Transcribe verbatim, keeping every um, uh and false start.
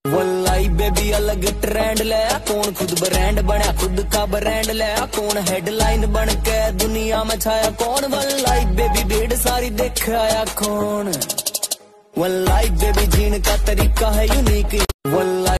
वल्लाई baby अलग trend लाया, कौन खुद ब्रांड बना, खुद का ब्रांड लाया, कौन हेडलाइन बन के दुनिया में छाया, कौन वल्लाई बेबी भीड़ सारी देख आया कौन। वल्लाई बेबी जीने का तरीका है यूनिक,